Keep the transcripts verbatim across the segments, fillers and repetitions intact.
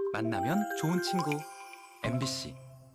만나면 좋은 친구 엠비씨.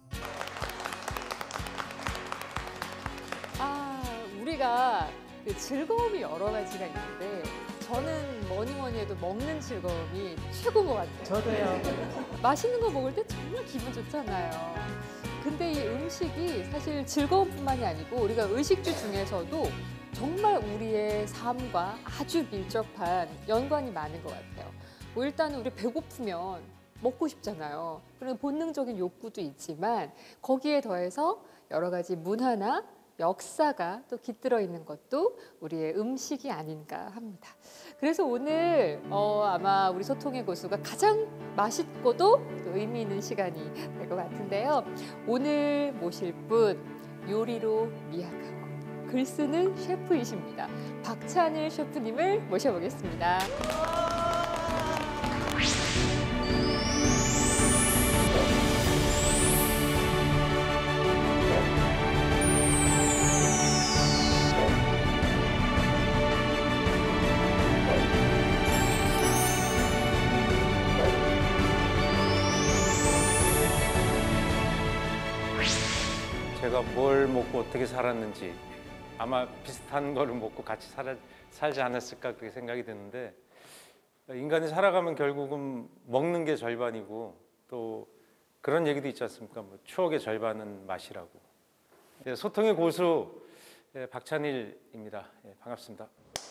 아, 우리가 그 즐거움이 여러 가지가 있는데 저는 뭐니 뭐니 해도 먹는 즐거움이 최고인 것 같아요. 저도요. 맛있는 거 먹을 때 정말 기분 좋잖아요. 근데 이 음식이 사실 즐거움뿐만이 아니고 우리가 의식주 중에서도 정말 우리의 삶과 아주 밀접한 연관이 많은 것 같아요. 뭐 일단은 우리 배고프면 먹고 싶잖아요. 그런 본능적인 욕구도 있지만 거기에 더해서 여러 가지 문화나 역사가 또 깃들어 있는 것도 우리의 음식이 아닌가 합니다. 그래서 오늘 어, 아마 우리 소통의 고수가 가장 맛있고도 또 의미 있는 시간이 될 것 같은데요. 오늘 모실 분 요리로 미학하고 글 쓰는 셰프이십니다. 박찬일 셰프님을 모셔보겠습니다. 제가 뭘 먹고 어떻게 살았는지 아마 비슷한 거를 먹고 같이 살아, 살지 않았을까 그렇게 생각이 드는데, 인간이 살아가면 결국은 먹는 게 절반이고 또 그런 얘기도 있지 않습니까? 뭐 추억의 절반은 맛이라고. 예, 소통의 고수 예, 박찬일입니다. 예, 반갑습니다.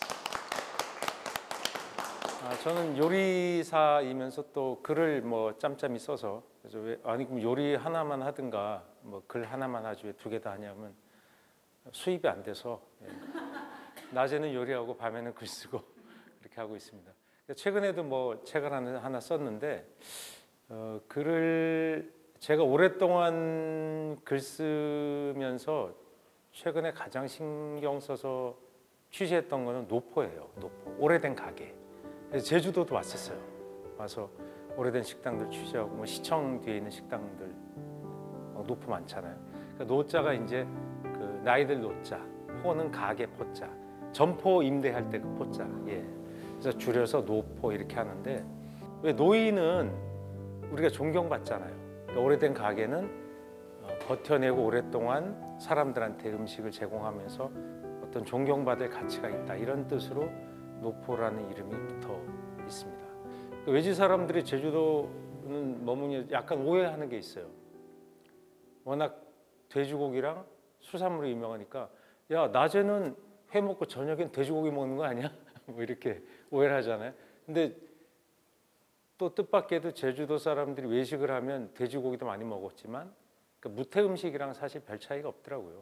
아, 저는 요리사이면서 또 글을 뭐 짬짬이 써서, 그래서 왜 아니 그럼 요리 하나만 하든가 뭐 글 하나만 하지 왜 두 개 다 하냐면 수입이 안 돼서 예. 낮에는 요리하고 밤에는 글 쓰고 이렇게 하고 있습니다. 최근에도 뭐 책을 하나, 하나 썼는데 어, 글을 제가 오랫동안 글 쓰면서 최근에 가장 신경 써서 취재했던 거는 노포예요. 노포. 오래된 가게. 그래서 제주도도 왔었어요. 와서 오래된 식당들 취재하고 뭐 시청 뒤에 있는 식당들 노포 많잖아요. 그러니까 노자가 이제 그 나이들 노자, 포는 가게 포자, 점포 임대할 때 그 포자. 예. 그래서 줄여서 노포 이렇게 하는데, 왜 노인은 우리가 존경받잖아요. 그러니까 오래된 가게는 버텨내고 오랫동안 사람들한테 음식을 제공하면서 어떤 존경받을 가치가 있다, 이런 뜻으로 노포라는 이름이 붙어 있습니다. 외지 사람들이 제주도는 머무니 약간 오해하는 게 있어요. 워낙 돼지고기랑 수산물이 유명하니까 야, 낮에는 회 먹고 저녁엔 돼지고기 먹는 거 아니야? 뭐 이렇게 오해를 하잖아요. 근데 또 뜻밖에도 제주도 사람들이 외식을 하면 돼지고기도 많이 먹었지만 그러니까 무태 음식이랑 사실 별 차이가 없더라고요.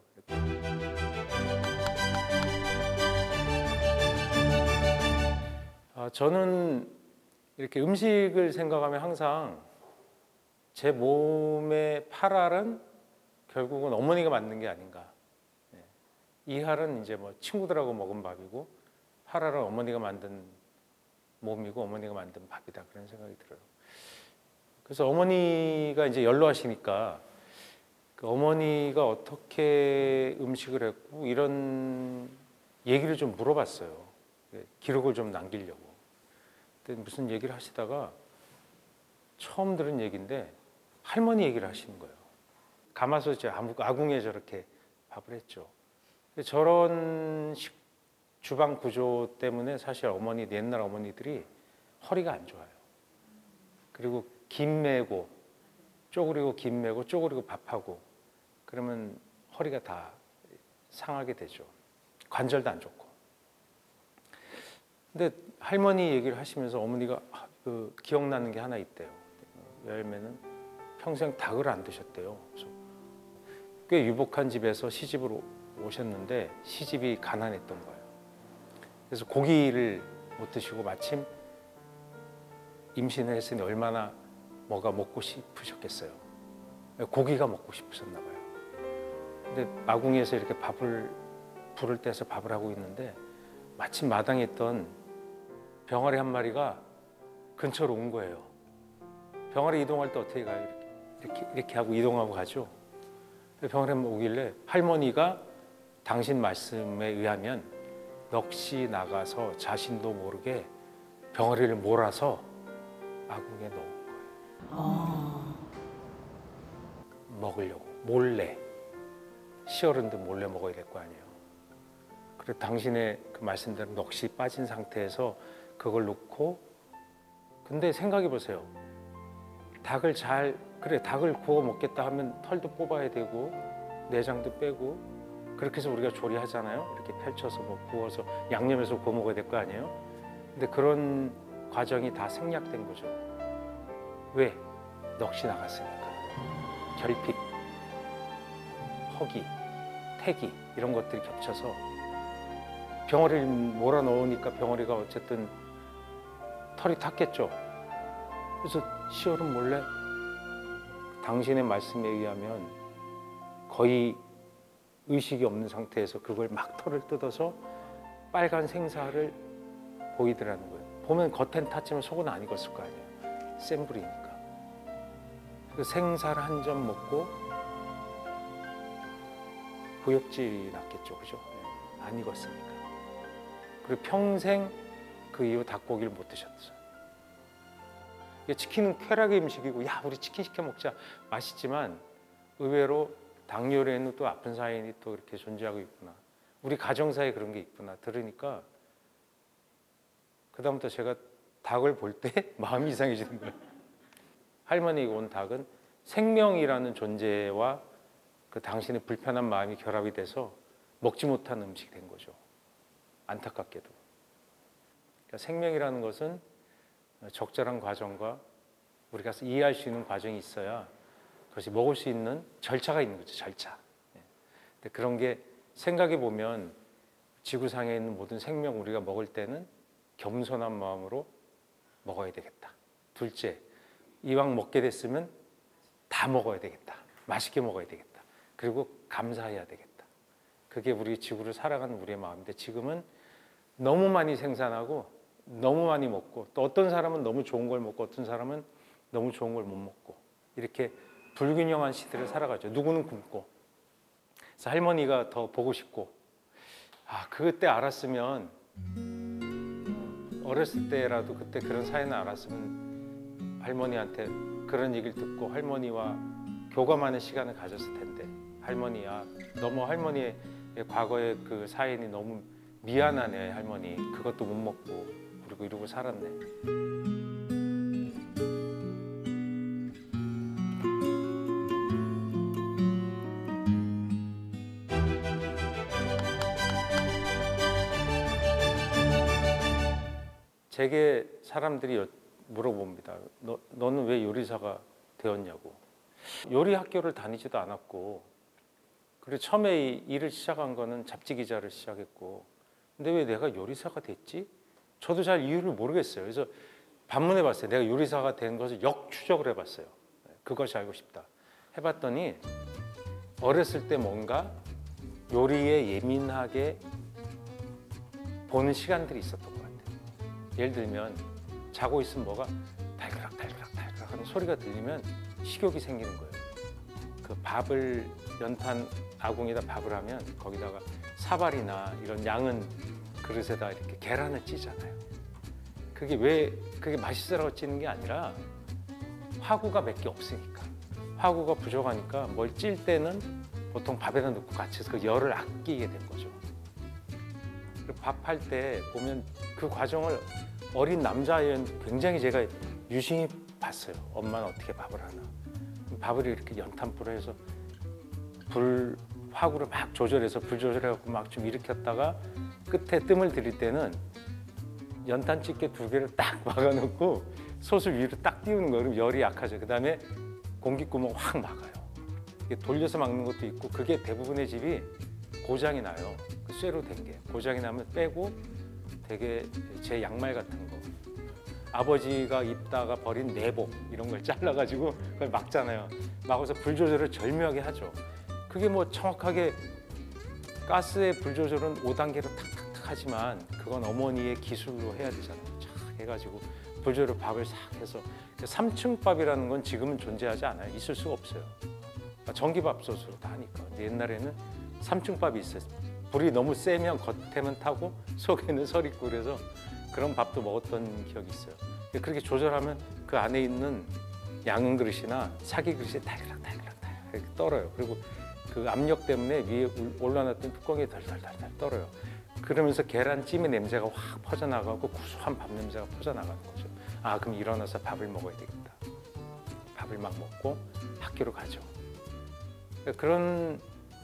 아, 저는 이렇게 음식을 생각하면 항상 제 몸의 팔 알은 결국은 어머니가 만든 게 아닌가. 네. 이 알은 이제 뭐 친구들하고 먹은 밥이고 팔 알은 어머니가 만든 몸이고 어머니가 만든 밥이다, 그런 생각이 들어요. 그래서 어머니가 이제 연로하시니까 그 어머니가 어떻게 음식을 했고 이런 얘기를 좀 물어봤어요. 기록을 좀 남기려고. 근데 무슨 얘기를 하시다가 처음 들은 얘기인데 할머니 얘기를 하시는 거예요. 가마솥에 아궁이에 저렇게 밥을 했죠. 저런 식, 주방 구조 때문에 사실 어머니, 옛날 어머니들이 허리가 안 좋아요. 그리고 김 메고 쪼그리고 김 메고 쪼그리고 밥하고 그러면 허리가 다 상하게 되죠. 관절도 안 좋고. 근데 할머니 얘기를 하시면서 어머니가 그 기억나는 게 하나 있대요. 열매는 평생 닭을 안 드셨대요. 그래서 꽤 유복한 집에서 시집으로 오셨는데 시집이 가난했던 거예요. 그래서 고기를 못 드시고 마침 임신을 했으니 얼마나 뭐가 먹고 싶으셨겠어요. 고기가 먹고 싶으셨나 봐요. 근데 아궁이에서 이렇게 밥을 불을 떼서 밥을 하고 있는데 마침 마당에 있던 병아리 한 마리가 근처로 온 거예요. 병아리 이동할 때 어떻게 가요? 이렇게 이렇게 하고 이동하고 가죠. 병아리 오길래 할머니가 당신 말씀에 의하면 넋이 나가서 자신도 모르게 병아리를 몰아서 아궁이에 넣은 거예요. 아. 먹으려고 몰래 시어른들 몰래 먹어야 될 거 아니에요. 그래 당신의 그 말씀대로 넋이 빠진 상태에서 그걸 놓고 근데 생각해 보세요. 닭을 잘 그래 닭을 구워 먹겠다 하면 털도 뽑아야 되고 내장도 빼고 그렇게 해서 우리가 조리하잖아요. 이렇게 펼쳐서 뭐 구워서 양념해서 구워 먹어야 될 거 아니에요. 근데 그런 과정이 다 생략된 거죠. 왜? 넋이 나갔으니까. 결핍, 허기, 태기 이런 것들이 겹쳐서 병아리를 몰아넣으니까 병아리가 어쨌든 털이 탔겠죠. 그래서 시어른 몰래 당신의 말씀에 의하면 거의 의식이 없는 상태에서 그걸 막 털을 뜯어서 빨간 생사를 보이더라는 거예요. 보면 겉엔 탔지만 속은 안 익었을 거 아니에요. 센 불이니까. 그 생사를 한 점 먹고 구역질이 났겠죠, 그죠? 안 익었으니까. 그리고 평생 그 이후 닭고기를 못 드셨어요. 이게 치킨은 쾌락의 음식이고, 야 우리 치킨 시켜 먹자 맛있지만 의외로 닭 요리에는 또 아픈 사연이 또 이렇게 존재하고 있구나. 우리 가정사에 그런 게 있구나. 들으니까 그 다음부터 제가 닭을 볼 때 마음이 이상해지는 거예요. 할머니가 온 닭은 생명이라는 존재와 그 당신의 불편한 마음이 결합이 돼서 먹지 못한 음식이 된 거죠. 안타깝게도. 그러니까 생명이라는 것은 적절한 과정과 우리가 이해할 수 있는 과정이 있어야 그것이 먹을 수 있는 절차가 있는 거죠. 절차. 근데 그런 게 생각해 보면 지구상에 있는 모든 생명 우리가 먹을 때는 겸손한 마음으로 먹어야 되겠다. 둘째, 이왕 먹게 됐으면 다 먹어야 되겠다. 맛있게 먹어야 되겠다. 그리고 감사해야 되겠다. 그게 우리 지구를 살아가는 우리의 마음인데 지금은 너무 많이 생산하고 너무 많이 먹고 또 어떤 사람은 너무 좋은 걸 먹고 어떤 사람은 너무 좋은 걸 못 먹고 이렇게 불균형한 시대를 살아가죠. 누구는 굶고. 그래서 할머니가 더 보고 싶고 아 그때 알았으면 어렸을 때라도 그때 그런 사연을 알았으면 할머니한테 그런 얘기를 듣고 할머니와 교감하는 시간을 가졌을 텐데 할머니야 너무 할머니의 과거의 그 사연이 너무 미안하네 할머니 그것도 못 먹고 그리고 이러고 살았네. 제게 사람들이 여- 물어봅니다. 너, 너는 왜 요리사가 되었냐고. 요리 학교를 다니지도 않았고 그리고 처음에 이 일을 시작한 거는 잡지 기자를 시작했고 근데 왜 내가 요리사가 됐지? 저도 잘 이유를 모르겠어요. 그래서 반문해 봤어요. 내가 요리사가 된 것을 역추적을 해봤어요. 그것이 알고 싶다. 해봤더니 어렸을 때 뭔가 요리에 예민하게 보는 시간들이 있었던 것 같아요. 예를 들면 자고 있으면 뭐가 달그락 달그락 달그락 하는 소리가 들리면 식욕이 생기는 거예요. 그 밥을 연탄 아궁이에다 밥을 하면 거기다가 사발이나 이런 양은 그릇에다 이렇게 계란을 찌잖아요. 그게 왜 그게 맛있으라고 찌는 게 아니라 화구가 몇 개 없으니까 화구가 부족하니까 뭘 찔 때는 보통 밥에다 넣고 같이 해서 그 열을 아끼게 된 거죠. 그리고 밥할 때 보면 그 과정을 어린 남자아이는 굉장히 제가 유심히 봤어요. 엄마는 어떻게 밥을 하나. 밥을 이렇게 연탄불에 해서 불 화구를 막 조절해서 불 조절해갖고 막 좀 일으켰다가 끝에 뜸을 들일 때는 연탄 집게 두 개를 딱 막아놓고 솥을 위로 딱 띄우는 거예요. 그럼 열이 약하죠. 그 다음에 공기구멍 확 막아요. 이게 돌려서 막는 것도 있고 그게 대부분의 집이 고장이 나요. 그 쇠로 된 게 고장이 나면 빼고 되게 제 양말 같은 거 아버지가 입다가 버린 내복 이런 걸 잘라가지고 그걸 막잖아요. 막아서 불 조절을 절묘하게 하죠. 그게 뭐 정확하게 가스의 불 조절은 오 단계로 탁탁탁 하지만 그건 어머니의 기술로 해야 되잖아요. 착 해가지고 불 조절 밥을 싹 해서 삼층밥이라는 건 지금은 존재하지 않아요. 있을 수가 없어요. 전기밥솥으로 다 하니까. 근데 옛날에는 삼층밥이 있었어요. 불이 너무 세면 겉에만 타고 속에는 설 있고 그래서 그런 밥도 먹었던 기억이 있어요. 그렇게 조절하면 그 안에 있는 양은 그릇이나 사기 그릇이 달그락달그락 이렇게 떨어요. 그리고 그 압력 때문에 위에 올라놨던 뚜껑이 덜덜덜덜 떨어요. 그러면서 계란찜의 냄새가 확 퍼져나가고 구수한 밥 냄새가 퍼져나가는 거죠. 아, 그럼 일어나서 밥을 먹어야 되겠다. 밥을 막 먹고 학교로 가죠. 그러니까 그런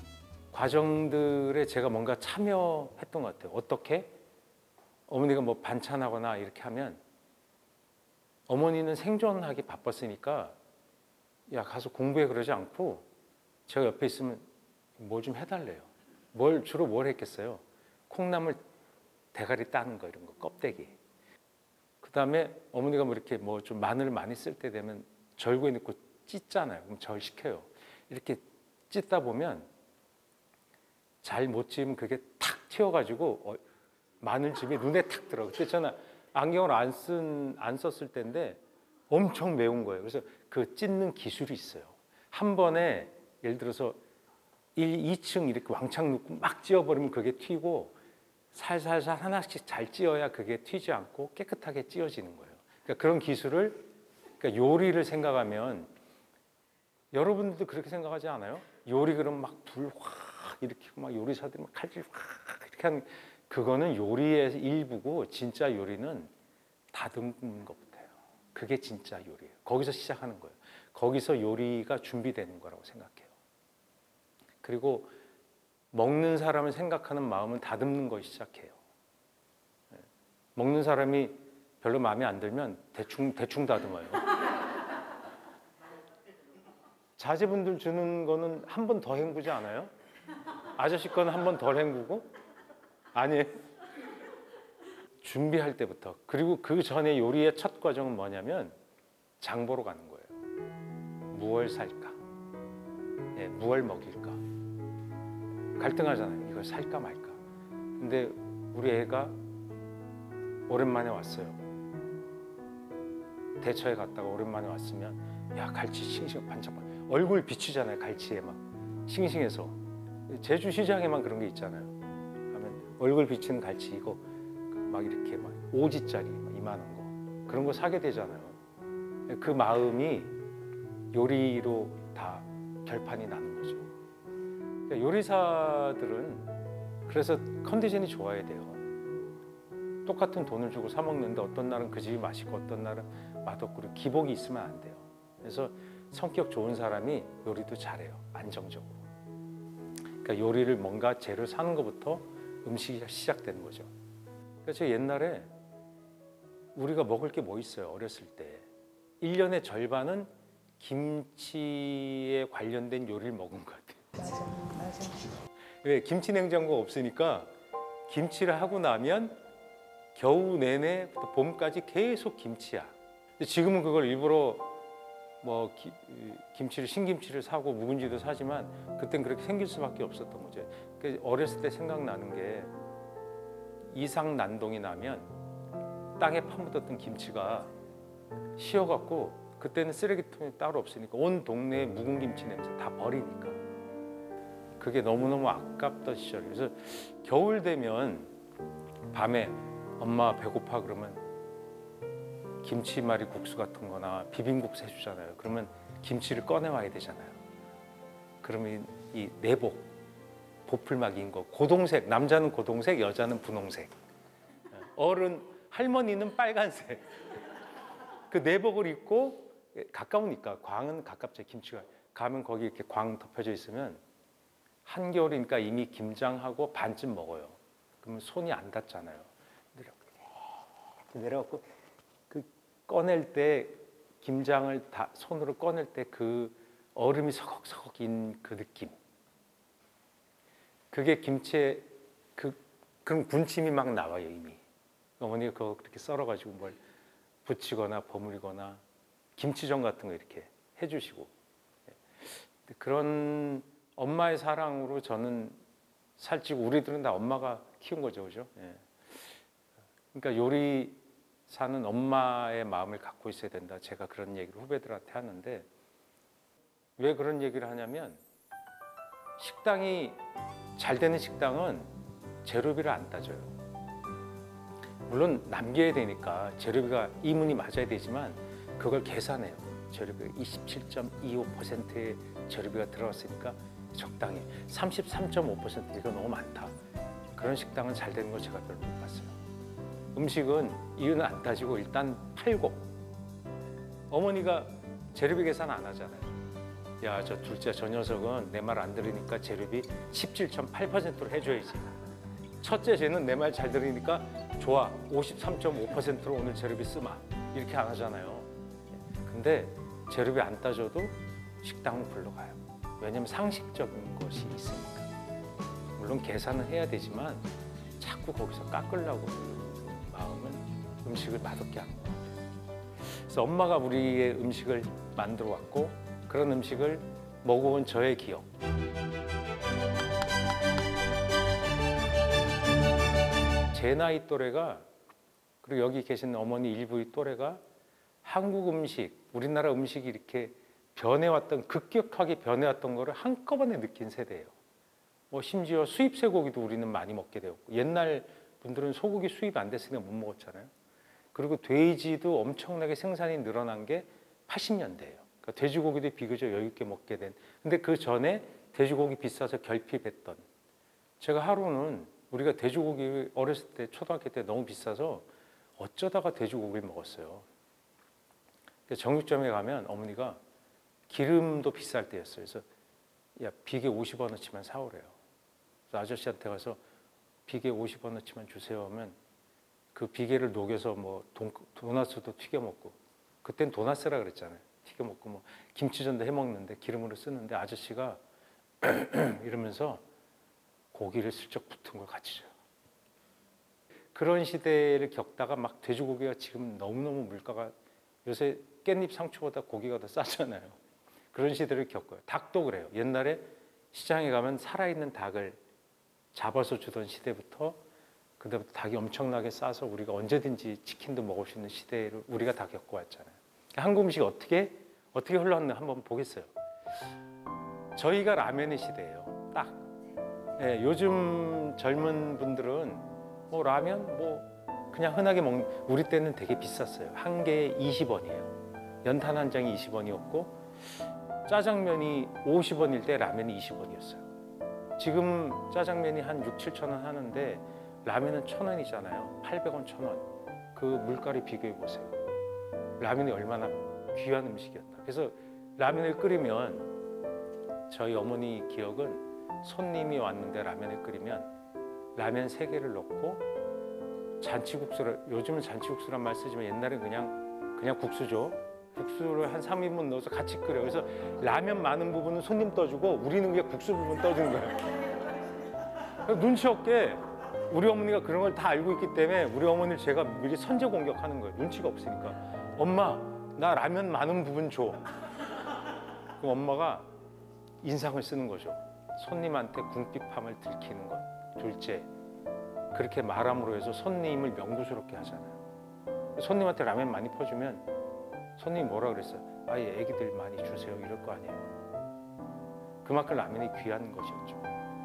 과정들에 제가 뭔가 참여했던 것 같아요. 어떻게? 어머니가 뭐 반찬하거나 이렇게 하면 어머니는 생존하기 바빴으니까 야, 가서 공부해 그러지 않고 제가 옆에 있으면 뭐 좀 해달래요. 뭘 주로 뭘 했겠어요? 콩나물 대가리 따는 거 이런 거 껍데기. 그 다음에 어머니가 뭐 이렇게 뭐 좀 마늘 많이 쓸 때 되면 절구에 넣고 찢잖아요. 그럼 절 시켜요. 이렇게 찢다 보면 잘 못 찢으면 그게 탁 튀어가지고 어, 마늘즙이 눈에 탁 들어. 그때 저는 안경을 안 쓴, 안 썼을 때인데 엄청 매운 거예요. 그래서 그 찢는 기술이 있어요. 한 번에 예를 들어서 일, 이 층 이렇게 왕창 넣고 막 찧어버리면 그게 튀고 살살살 하나씩 잘 찧어야 그게 튀지 않고 깨끗하게 찧어지는 거예요. 그러니까 그런 기술을, 그러니까 요리를 생각하면 여러분들도 그렇게 생각하지 않아요? 요리 그러면 막 불 확 일으키고 막 요리사들이 막 칼질 확 이렇게 하는, 그거는 요리의 일부고 진짜 요리는 다듬는 것부터예요. 그게 진짜 요리예요. 거기서 시작하는 거예요. 거기서 요리가 준비되는 거라고 생각해요. 그리고 먹는 사람을 생각하는 마음은 다듬는 거 시작해요. 먹는 사람이 별로 마음에 안 들면 대충 대충 다듬어요. 자제분들 주는 거는 한 번 더 헹구지 않아요? 아저씨 거는 한 번 덜 헹구고? 아니에요. 준비할 때부터. 그리고 그 전에 요리의 첫 과정은 뭐냐면 장 보러 가는 거예요. 무얼 살까? 예, 무얼 먹일까? 갈등하잖아요. 이걸 살까 말까. 근데 우리 애가 오랜만에 왔어요. 대처에 갔다가 오랜만에 왔으면 야, 갈치 싱싱 반짝반짝. 얼굴 비추잖아요. 갈치에 막 싱싱해서. 제주시장에만 그런 게 있잖아요. 하면 얼굴 비치는 갈치 이거 막 이렇게 막 오지짜리 막 이만한 거 그런 거 사게 되잖아요. 그 마음이 요리로 다 결판이 나는 거죠. 그러니까 요리사들은 그래서 컨디션이 좋아야 돼요. 똑같은 돈을 주고 사 먹는데 어떤 날은 그 집이 맛있고 어떤 날은 맛없고 기복이 있으면 안 돼요. 그래서 성격 좋은 사람이 요리도 잘해요. 안정적으로. 그러니까 요리를 뭔가 재료 사는 것부터 음식이 시작되는 거죠. 그래서 옛날에 우리가 먹을 게 뭐 있어요? 어렸을 때. 일 년의 절반은 김치에 관련된 요리를 먹은 것 같아요. 맞아, 맞아. 왜? 김치 냉장고가 없으니까 김치를 하고 나면 겨우 내내 봄까지 계속 김치야. 근데 지금은 그걸 일부러 뭐 기, 김치를 신김치를 사고 묵은지도 사지만 그땐 그렇게 생길 수밖에 없었던 거죠. 그러니까 어렸을 때 생각나는 게 이상난동이 나면 땅에 파묻었던 김치가 쉬어갖고 그때는 쓰레기통이 따로 없으니까 온 동네에 묵은 김치 냄새 다 버리니까 그게 너무너무 아깝던 시절이에요. 그래서 겨울 되면 밤에 엄마 배고파 그러면 김치말이 국수 같은 거나 비빔국수 해주잖아요. 그러면 김치를 꺼내와야 되잖아요. 그러면 이 내복, 보풀막인 거, 고동색, 남자는 고동색, 여자는 분홍색. 어른, 할머니는 빨간색. 그 내복을 입고 가까우니까, 광은 가깝죠, 김치가. 가면 거기 이렇게 광 덮여져 있으면 한겨울이니까 이미 김장하고 반쯤 먹어요. 그러면 손이 안 닿잖아요. 내려갖고 그 꺼낼 때 김장을 다 손으로 꺼낼 때 그 얼음이 서걱서걱인 그 느낌. 그게 김치에 그 그런 군침이 막 나와요 이미. 어머니가 그거 그렇게 썰어가지고 뭘 부치거나 버무리거나 김치전 같은 거 이렇게 해주시고 그런 엄마의 사랑으로 저는 살찌고 우리들은 다 엄마가 키운 거죠, 그죠? 예. 그러니까 요리사는 엄마의 마음을 갖고 있어야 된다. 제가 그런 얘기를 후배들한테 하는데 왜 그런 얘기를 하냐면 식당이 잘 되는 식당은 재료비를 안 따져요. 물론 남겨야 되니까 재료비가 이문이 맞아야 되지만 그걸 계산해요. 재료비가 이십칠 점 이오 퍼센트의 재료비가 들어갔으니까 적당히 삼십삼 점 오 퍼센트 이거 너무 많다. 그런 식당은 잘 되는 걸 제가 별로 못 봤어요. 음식은 이유는 안 따지고 일단 팔고 어머니가 재료비 계산 안 하잖아요. 야, 저 둘째 저 녀석은 내 말 안 들으니까 재료비 십칠 점 팔 퍼센트로 해줘야지. 첫째 쟤는 내 말 잘 들으니까 좋아 오십삼 점 오 퍼센트로 오늘 재료비 쓰마 이렇게 안 하잖아요. 근데 재료비 안 따져도 식당은 굴러가요. 왜냐면 상식적인 것이 있으니까. 물론 계산은 해야 되지만 자꾸 거기서 깎으려고 하는 마음은 음식을 맛없게 하는 거예요. 그래서 엄마가 우리의 음식을 만들어 왔고 그런 음식을 먹어온 저의 기억. 제 나이 또래가 그리고 여기 계신 어머니 일부의 또래가 한국 음식, 우리나라 음식이 이렇게 변해왔던 급격하게 변해왔던 거를 한꺼번에 느낀 세대예요. 뭐 심지어 수입 쇠고기도 우리는 많이 먹게 되었고 옛날 분들은 소고기 수입 안 됐으니까 못 먹었잖아요. 그리고 돼지도 엄청나게 생산이 늘어난 게 팔십 년대예요. 그러니까 돼지고기도 비교적 여유 있게 먹게 된. 근데 그 전에 돼지고기 비싸서 결핍했던. 제가 하루는 우리가 돼지고기 어렸을 때 초등학교 때 너무 비싸서 어쩌다가 돼지고기를 먹었어요. 정육점에 가면 어머니가 기름도 비쌀 때였어요. 그래서 야 비계 오십 원어치만 사오래요. 그래서 아저씨한테 가서 비계 오십 원어치만 주세요 하면 그 비계를 녹여서 뭐 돈, 도나스도 튀겨 먹고 그땐 도나스라 그랬잖아요. 튀겨 먹고 뭐 김치전도 해 먹는데 기름으로 쓰는데 아저씨가 이러면서 고기를 슬쩍 붙은 걸 같이 줘요. 그런 시대를 겪다가 막 돼지고기가 지금 너무너무 물가가 요새 깻잎 상추보다 고기가 더 싸잖아요. 그런 시대를 겪어요. 닭도 그래요. 옛날에 시장에 가면 살아있는 닭을 잡아서 주던 시대부터 그때부터 닭이 엄청나게 싸서 우리가 언제든지 치킨도 먹을 수 있는 시대를 우리가 다 겪어왔잖아요. 한국 음식이 어떻게 어떻게 흘러왔나 한번 보겠어요. 저희가 라면의 시대예요. 딱. 예, 요즘 젊은 분들은 뭐 라면 뭐 그냥 흔하게 먹는 우리 때는 되게 비쌌어요. 한 개에 이십 원이에요. 연탄 한 장이 이십 원이었고 짜장면이 오십 원일 때 라면이 이십 원이었어요. 지금 짜장면이 한 육, 칠천 원 하는데 라면은 천 원이잖아요. 팔백 원, 천 원. 그 물가를 비교해 보세요. 라면이 얼마나 귀한 음식이었다. 그래서 라면을 끓이면 저희 어머니 기억은 손님이 왔는데 라면을 끓이면 라면 세 개를 넣고 잔치국수를 요즘은 잔치국수란 말 쓰지만 옛날엔 그냥 그냥 국수죠. 국수를 한 삼 인분 넣어서 같이 끓여. 그래서 라면 많은 부분은 손님 떠주고 우리는 그냥 국수 부분 떠주는 거예요. 눈치 없게 우리 어머니가 그런 걸 다 알고 있기 때문에 우리 어머니를 제가 미리 선제 공격하는 거예요. 눈치가 없으니까. 엄마, 나 라면 많은 부분 줘. 그럼 엄마가 인상을 쓰는 거죠. 손님한테 궁핍함을 들키는 것. 둘째, 그렇게 말함으로 해서 손님을 명구스럽게 하잖아요. 손님한테 라면 많이 퍼주면 손님이 뭐라 그랬어요? 아예 애기들 많이 주세요 이럴 거 아니에요. 그만큼 라면이 귀한 것이었죠.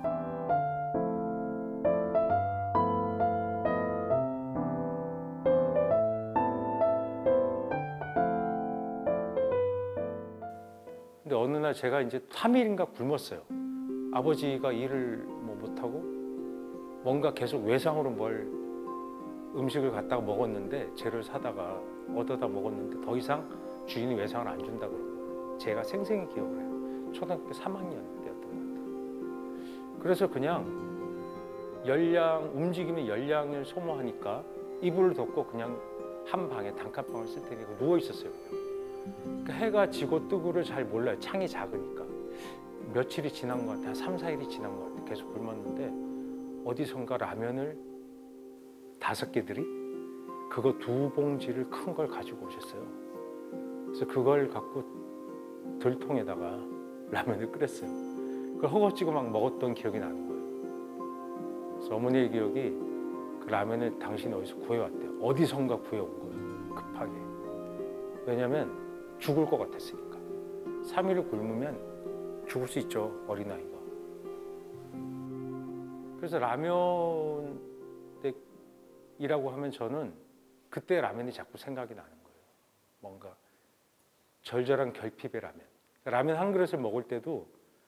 근데 어느 날 제가 이제 삼 일인가 굶었어요. 아버지가 일을 뭐 못하고 뭔가 계속 외상으로 뭘 음식을 갖다가 먹었는데 재료를 사다가 얻어다 먹었는데 더 이상 주인이 외상을 안 준다 그러는 거예요. 제가 생생히 기억을 해요. 초등학교 삼 학년 때였던 것 같아요. 그래서 그냥 열량 움직이면 열량을 소모하니까 이불을 덮고 그냥 한 방에 단칸방을 쓸 테니까 누워 있었어요. 그러니까 해가 지고 뜨고를 잘 몰라요. 창이 작으니까. 며칠이 지난 것 같아요. 한 삼, 사 일이 지난 것 같아요. 계속 굶었는데 어디선가 라면을 다섯 개들이 그거 두 봉지를 큰 걸 가지고 오셨어요. 그래서 그걸 갖고 들통에다가 라면을 끓였어요. 그걸 허겁지겁 막 먹었던 기억이 나는 거예요. 그래서 어머니의 기억이 그 라면을 당신이 어디서 구해왔대요. 어디선가 구해온 거예요. 급하게. 왜냐면 죽을 것 같았으니까. 삼 일을 굶으면 죽을 수 있죠. 어린아이가. 그래서 라면 이라고 하면 저는 그때 라면이 자꾸 생각이 나는 거예요. 뭔가 절절한 결핍의 라면. 라면 한 그릇을 먹을 때도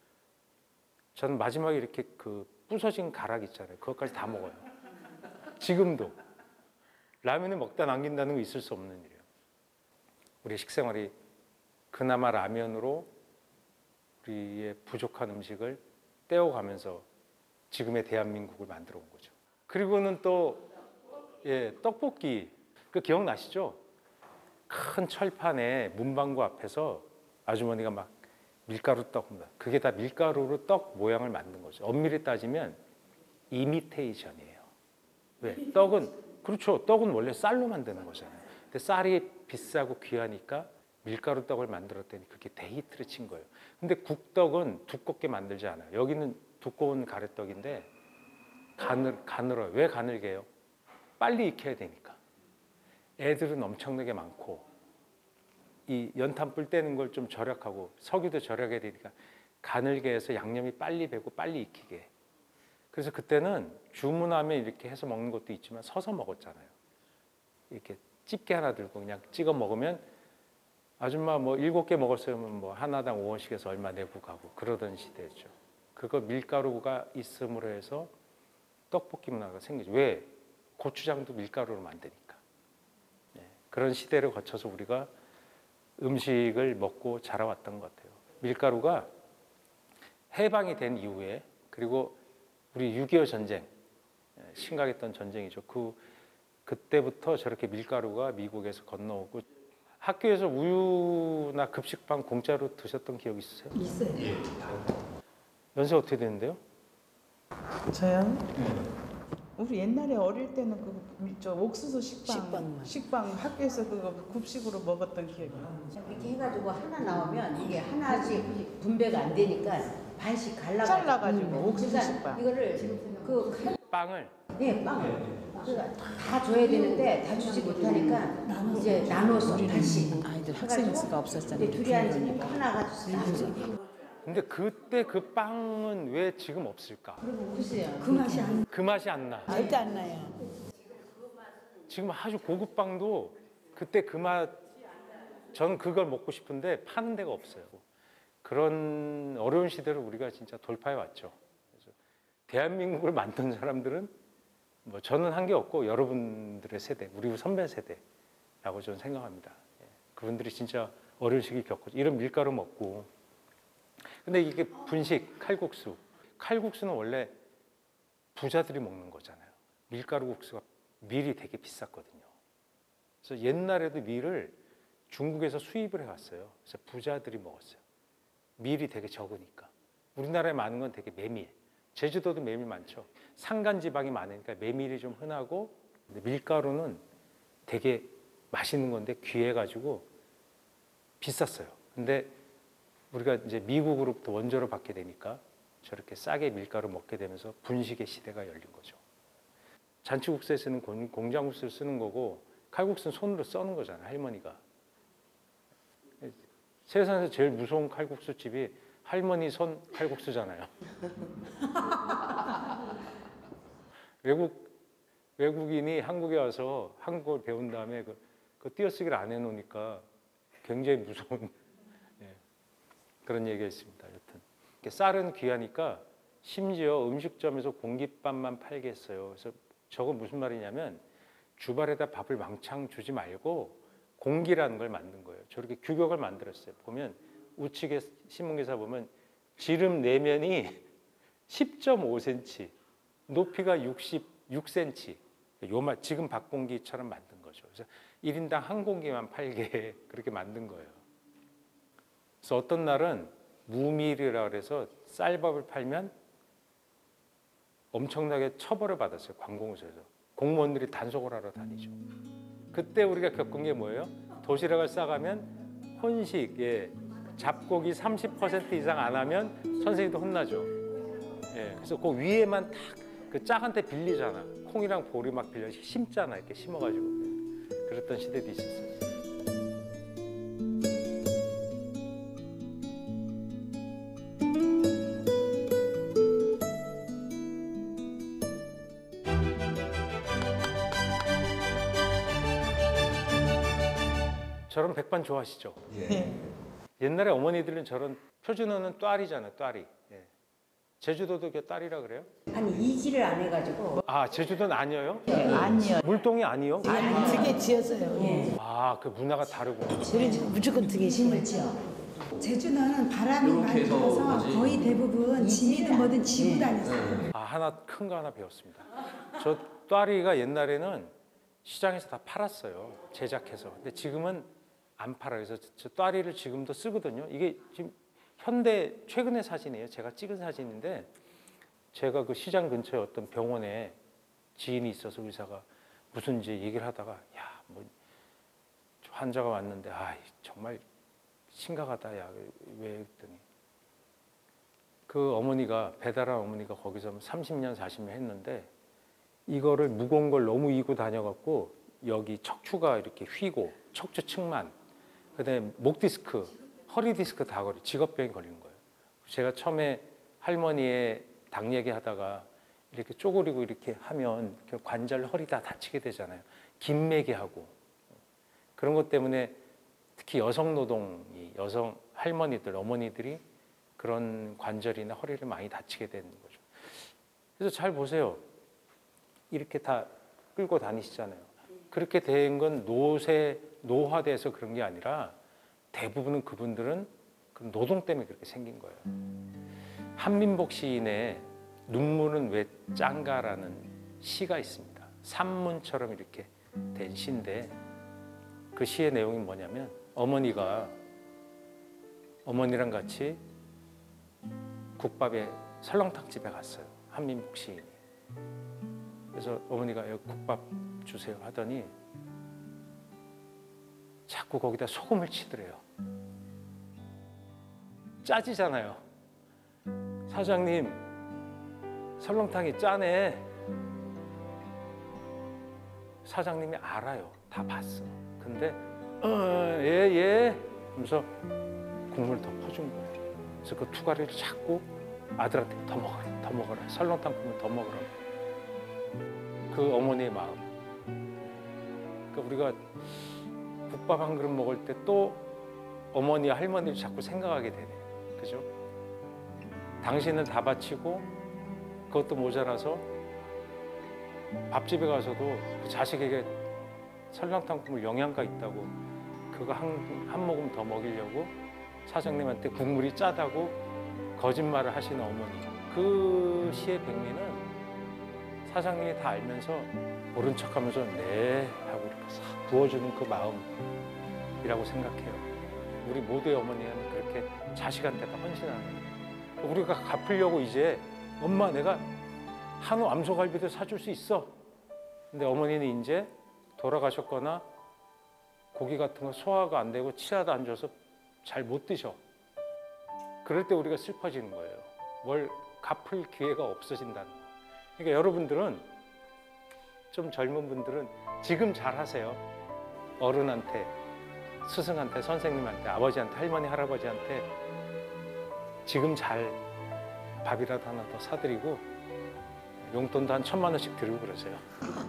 저는 마지막에 이렇게 그 부서진 가락 있잖아요. 그것까지 다 먹어요. 지금도. 라면을 먹다 남긴다는 거 있을 수 없는 일이에요. 우리의 식생활이 그나마 라면으로 우리의 부족한 음식을 떼어가면서 지금의 대한민국을 만들어 온 거죠. 그리고는 또 예, 떡볶이. 그 기억나시죠? 큰 철판에 문방구 앞에서 아주머니가 막 밀가루 떡, 그게 다 밀가루로 떡 모양을 만든 거죠. 엄밀히 따지면 이미테이션이에요. 왜? 떡은, 그렇죠. 떡은 원래 쌀로 만드는 거잖아요. 근데 쌀이 비싸고 귀하니까 밀가루 떡을 만들었더니 그게 데이트를 친 거예요. 근데 국떡은 두껍게 만들지 않아요. 여기는 두꺼운 가래떡인데 가늘, 가늘어요. 왜 가늘게요? 빨리 익혀야 되니까. 애들은 엄청나게 많고 이 연탄불 떼는 걸 좀 절약하고 석유도 절약해야 되니까 가늘게 해서 양념이 빨리 배고 빨리 익히게 해. 그래서 그때는 주문하면 이렇게 해서 먹는 것도 있지만 서서 먹었잖아요. 이렇게 집게 하나 들고 그냥 찍어 먹으면 아줌마 뭐 일곱 개 먹었으면 뭐 하나당 오 원씩 해서 얼마 내고 가고 그러던 시대였죠. 그거 밀가루가 있음으로 해서 떡볶이 문화가 생기죠. 왜? 고추장도 밀가루로 만드니까. 네. 그런 시대를 거쳐서 우리가 음식을 먹고 자라왔던 것 같아요. 밀가루가 해방이 된 이후에 그리고 우리 육이오 전쟁, 심각했던 전쟁이죠. 그, 그때부터 저렇게 밀가루가 미국에서 건너오고 학교에서 우유나 급식빵 공짜로 드셨던 기억 있으세요? 있어요. 연세 어떻게 되는데요? 저요? 우리 옛날에 어릴 때는 그 저 옥수수 식빵, 식빵만. 식빵 학교에서 그거 급식으로 먹었던 기억이. 이렇게 해가지고 하나 나오면 이게 하나씩 분배가 안 되니까 반씩 갈라가지고 잘라가지고 옥수수 그러니까 식빵. 이거를 그 칼, 빵을 네, 빵을 그러니까 다 줘야 되는데 다 주지 못하니까 이제 나눠서 반씩 아이들 학생 수가 없었잖아요. 둘이 앉으니까 하나 가지고 나눠서 근데 그때 그 빵은 왜 지금 없을까? 글쎄요 그 맛이 안 그 맛이 안 나. 절대 안 나요. 지금 아주 고급 빵도 그때 그 맛, 저는 그걸 먹고 싶은데 파는 데가 없어요. 그런 어려운 시대를 우리가 진짜 돌파해 왔죠. 그래서 대한민국을 만든 사람들은 뭐 저는 한 게 없고 여러분들의 세대, 우리 선배 세대라고 저는 생각합니다. 예. 그분들이 진짜 어려운 시기 겪었죠. 이런 밀가루 먹고. 근데 이게 분식, 칼국수. 칼국수는 원래 부자들이 먹는 거잖아요. 밀가루 국수가 밀이 되게 비쌌거든요. 그래서 옛날에도 밀을 중국에서 수입을 해왔어요. 그래서 부자들이 먹었어요. 밀이 되게 적으니까. 우리나라에 많은 건 되게 메밀. 제주도도 메밀 많죠. 산간지방이 많으니까 메밀이 좀 흔하고 근데 밀가루는 되게 맛있는 건데 귀해가지고 비쌌어요. 근데 우리가 이제 미국으로부터 원조를 받게 되니까 저렇게 싸게 밀가루 먹게 되면서 분식의 시대가 열린 거죠. 잔치국수에 쓰는 공장국수를 쓰는 거고 칼국수는 손으로 써는 거잖아요. 할머니가. 세상에서 제일 무서운 칼국수 집이 할머니 손 칼국수잖아요. 외국 외국인이 한국에 와서 한국어를 배운 다음에 그, 그 띄어쓰기를 안 해놓으니까 굉장히 무서운 예, 그런 얘기가 있습니다. 여튼 쌀은 귀하니까 심지어 음식점에서 공깃밥만 팔게 했어요. 그래서 저건 무슨 말이냐면 주발에다 밥을 왕창 주지 말고 공기라는 걸 만든 거예요. 저렇게 규격을 만들었어요. 보면 우측에 신문기사 보면 지름 내면이 십 점 오 센티미터, 높이가 육십육 센티미터. 요말 지금 밥공기처럼 만든 거죠. 그래서 일 인당 한 공기만 팔게 그렇게 만든 거예요. 그래서 어떤 날은 무밀이라 그래서 쌀밥을 팔면 엄청나게 처벌을 받았어요. 관공서에서. 공무원들이 단속을 하러 다니죠. 그때 우리가 겪은 게 뭐예요? 도시락을 싸가면 혼식, 예, 잡곡이 삼십 퍼센트 이상 안 하면 선생님도 혼나죠. 예, 그래서 그 위에만 탁 그 짝한테 빌리잖아. 콩이랑 보리 막 빌려 심잖아. 이렇게 심어가지고. 그랬던 시대도 있었어요. 저런 백반 좋아하시죠? 네. 옛날에 어머니들은 저런 표준어는 또아리잖아요. 또아리. 예. 제주도도 그 딸이라 그래요? 아니 이지를 안 해가지고 아 제주도는 아니에요? 아니요. 물동이 아니요? 아니, 되게 지었어요. 예. 아 그 문화가 다르고. 그러지 무조건 되게 심을 제주도는 바람이 많이 해서 불어서 뭐지? 거의 대부분 짐이든 뭐든 지고 예. 다녔어요. 아 하나 큰 거 하나 배웠습니다. 저 또아리가 옛날에는 시장에서 다 팔았어요. 제작해서. 근데 지금은 안 팔아요. 그래서 저 또아리를 지금도 쓰거든요. 이게 지금 현대 최근의 사진이에요. 제가 찍은 사진인데 제가 그 시장 근처에 어떤 병원에 지인이 있어서 의사가 무슨 이제 얘기를 하다가 야 뭐 환자가 왔는데 아 정말 심각하다 야 왜 했더니 그 어머니가 배달한 어머니가 거기서 삼십 년 사십 년 했는데 이거를 무거운 걸 너무 이고 다녀갖고 여기 척추가 이렇게 휘고 척추 측만 그다음에 목 디스크 허리 디스크 다 걸려 직업병이 걸리는 거예요. 제가 처음에 할머니의 당 얘기하다가 이렇게 쪼그리고 이렇게 하면 관절 허리 다 다치게 되잖아요. 긴매게 하고 그런 것 때문에 특히 여성 노동이 여성 할머니들 어머니들이 그런 관절이나 허리를 많이 다치게 되는 거죠. 그래서 잘 보세요. 이렇게 다 끌고 다니시잖아요. 그렇게 된 건 노쇠 노화돼서 그런 게 아니라 대부분은 그분들은 그 노동 때문에 그렇게 생긴 거예요. 한민복 시인의 눈물은 왜 짠가라는 시가 있습니다. 산문처럼 이렇게 된 시인데 그 시의 내용이 뭐냐면 어머니가 어머니랑 같이 국밥에 설렁탕 집에 갔어요. 한민복 시인이. 그래서 어머니가 여기 국밥 주세요 하더니 자꾸 거기다 소금을 치더래요. 짜지잖아요. 사장님 설렁탕이 짜네. 사장님이 알아요. 다 봤어. 근데 어예예 예. 하면서 국물 더 퍼준 거예요. 그래서 그 투가리를 자꾸 아들한테 더 먹어라 더 먹어라 설렁탕 국물 더 먹어라. 그 어머니의 마음. 그러니까 우리가 국밥 한 그릇 먹을 때 또 어머니 할머니를 자꾸 생각하게 되네요. 그죠? 당신을 다 바치고 그것도 모자라서 밥집에 가서도 그 자식에게 설렁탕 국물 영양가 있다고 그거 한, 한 모금 더 먹이려고 사장님한테 국물이 짜다고 거짓말을 하시는 어머니. 그 시의 백미는 사장님이 다 알면서 모른 척하면서 네 하고 이렇게 싹 부어주는 그 마음이라고 생각해요. 우리 모두의 어머니는 그렇게 자식한테 다 헌신하는 거예요. 우리가 갚으려고 이제 엄마 내가 한우 암소갈비도 사줄 수 있어. 근데 어머니는 이제 돌아가셨거나 고기 같은 거 소화가 안 되고 치아도 안 좋아서 잘 못 드셔. 그럴 때 우리가 슬퍼지는 거예요. 뭘 갚을 기회가 없어진다는 거. 그러니까 여러분들은 좀 젊은 분들은 지금 잘 하세요. 어른한테, 스승한테, 선생님한테, 아버지한테, 할머니, 할아버지한테 지금 잘 밥이라도 하나 더 사드리고 용돈도 한 천만 원씩 드리고 그러세요.